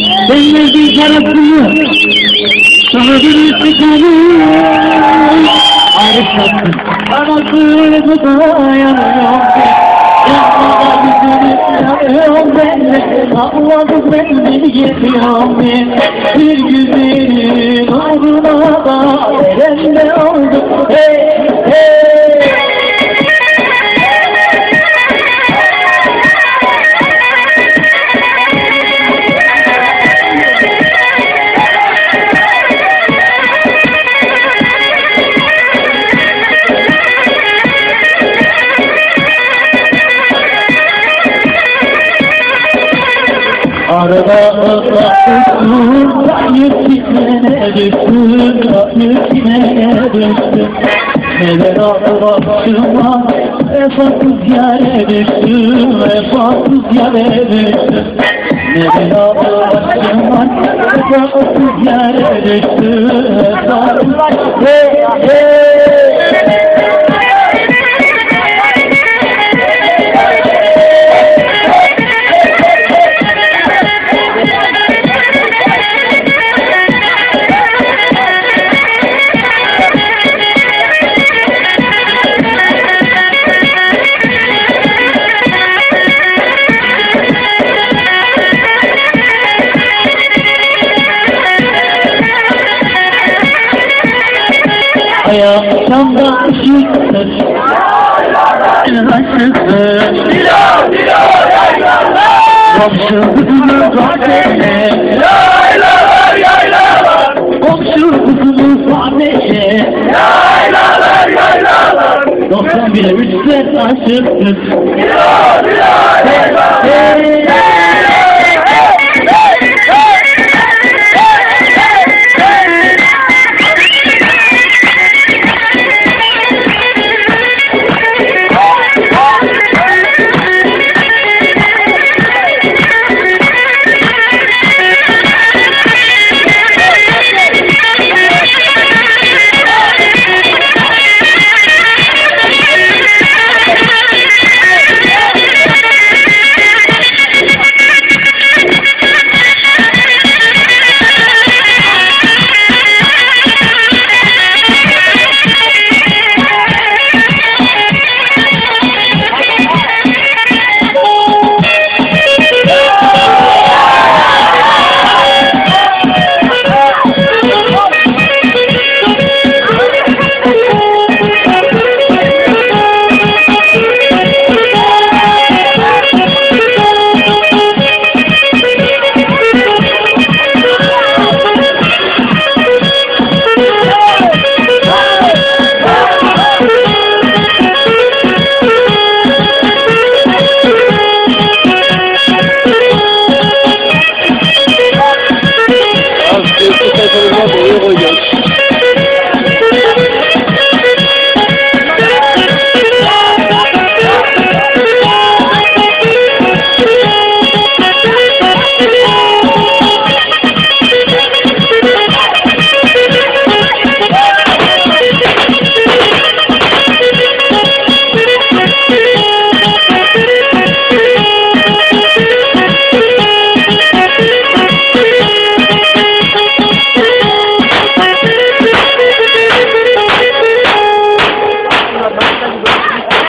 Denizin parasını sana bir çıkarım. Arışlasın anasını dayanıyorum. Yanmadan yanıyorum benimle. Allah'ım beni yetiyorum ben. Bir güzelim uğruna da elimde oldum. Hey hey. Arada ıslaksın, yetişmene düştün, yetişmene düştün. Neden aldı başıma, vefasız yere düştün, vefasız yere düştün. Neden aldı başıma, vefasız yere düştün, vefasız yere Ayakşamda ışıktır, aşıktır. Komşu kızımı sahneye, komşu kızımı sahneye. 91'e 3'te aşıktır.